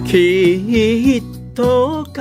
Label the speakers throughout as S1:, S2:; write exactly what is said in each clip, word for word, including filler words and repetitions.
S1: きっと帰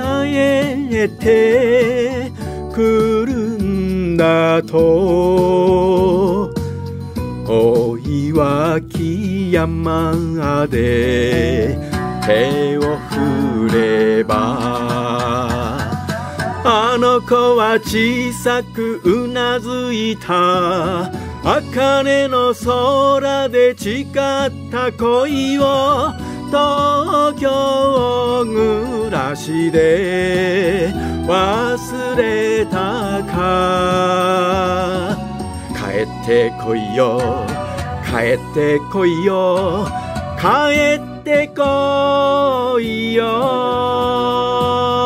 S1: ってくるんだと大岩木山で手を振ればあの子は小さくうなずいた茜の空で誓った恋を東京暮らしで忘れたか帰ってこいよ帰ってこいよ帰ってこいよ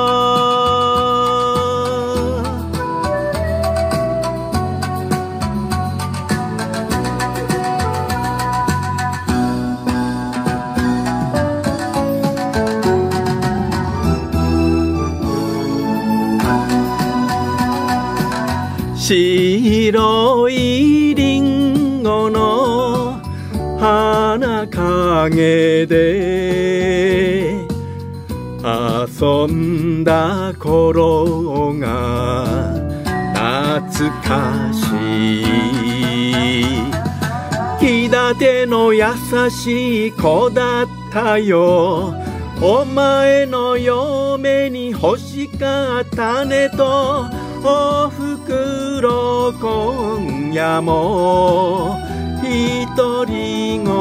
S1: 白いリンゴの花陰で遊んだ頃が懐かしい気立ての優しい子だったよお前の嫁に欲しかったねとおふくろ今夜も独り言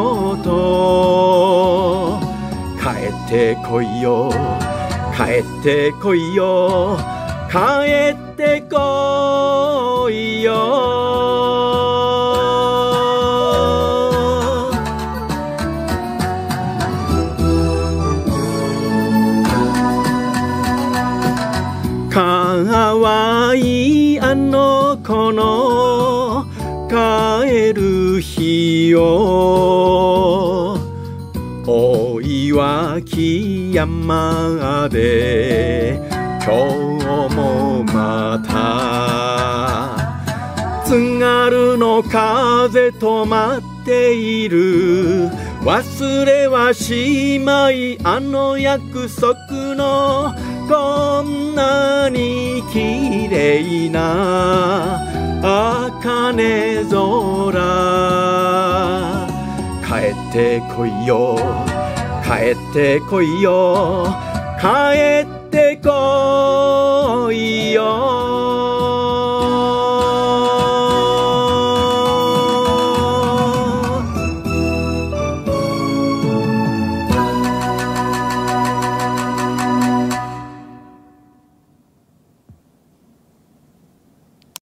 S1: 帰ってこいよ帰ってこいよ帰ってこいよかわいいあの子の帰る日を大岩木山で今日もまた津軽の風止まっている忘れはしまいあの約束のこんなに綺麗な茜空帰ってこいよ帰ってこいよ帰ってこいよ